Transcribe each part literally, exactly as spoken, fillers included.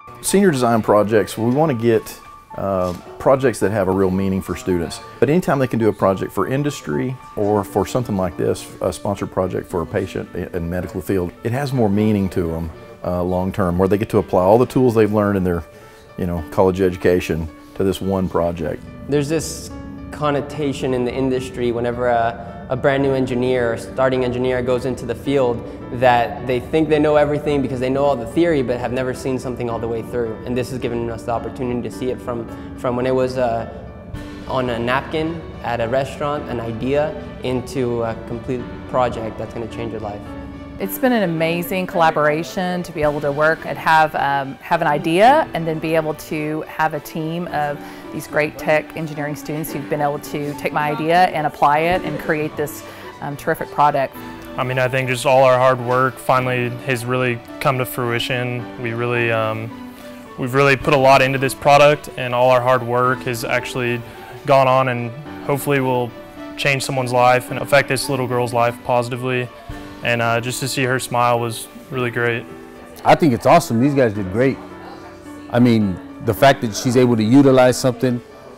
Senior design projects, we want to get uh, projects that have a real meaning for students. But anytime they can do a project for industry or for something like this, a sponsored project for a patient in the medical field, it has more meaning to them uh, long term, where they get to apply all the tools they've learned in their you know, college education to this one project. There's this connotation in the industry whenever a, a brand new engineer or starting engineer goes into the field that they think they know everything because they know all the theory but have never seen something all the way through. And this has given us the opportunity to see it from, from when it was uh, on a napkin at a restaurant, an idea, into a complete project that's going to change your life. It's been an amazing collaboration to be able to work and have, um, have an idea and then be able to have a team of these great tech engineering students who've been able to take my idea and apply it and create this um, terrific product. I mean, I think just all our hard work finally has really come to fruition. We really, um, we've really put a lot into this product, and all our hard work has actually gone on and hopefully will change someone's life and affect this little girl's life positively. And uh, just to see her smile was really great. I think it's awesome. These guys did great. I mean, the fact that she's able to utilize something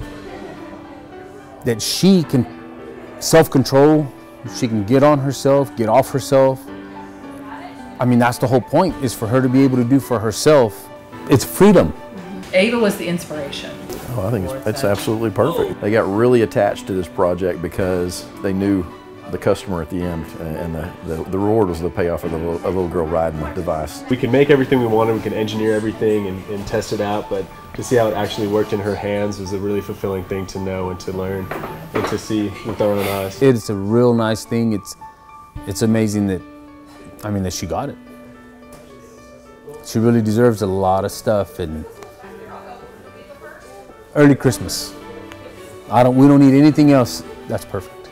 that she can self-control, she can get on herself, get off herself. I mean, that's the whole point, is for her to be able to do for herself. It's freedom. Mm-hmm. Ava was the inspiration. Oh, I think it's, it's absolutely perfect. They got really attached to this project because they knew the customer at the end, and the, the, the reward was the payoff of the little, a little girl riding the device. We can make everything we wanted, we can engineer everything and, and test it out, but to see how it actually worked in her hands was a really fulfilling thing to know and to learn and to see with our own eyes. It's a real nice thing. It's, it's amazing that, I mean, that she got it. She really deserves a lot of stuff, and early Christmas. I don't, we don't need anything else. That's perfect.